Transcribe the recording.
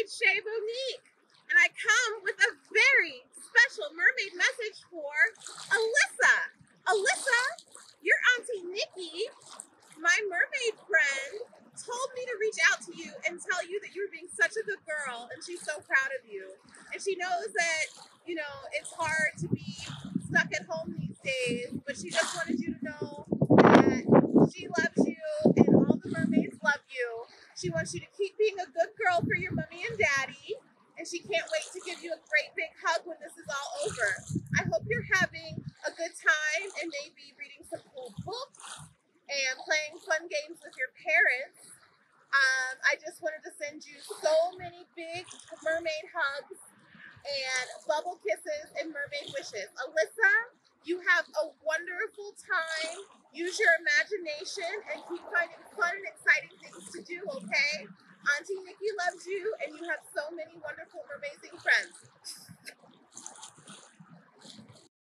Mermaid Chè Monique, and I come with a very special mermaid message for Alyssa. Alyssa, your Auntie Nicky, my mermaid friend, told me to reach out to you and tell you that you're being such a good girl, and she's so proud of you. And she knows that, it's hard to be stuck at home these days, but she just wanted you to know that she loves you and all the mermaids love you. She wants you to keep being a good girl for your mommy and daddy, and she can't wait to give you a great big hug when this is all over. I hope you're having a good time and maybe reading some cool books and playing fun games with your parents. I just wanted to send you so many big mermaid hugs and bubble kisses and mermaid wishes. Alyssa, you have a wonderful time. Use your imagination and keep finding fun and exciting things to do, okay? Auntie Nicky loves you, and you have so many wonderful, amazing friends.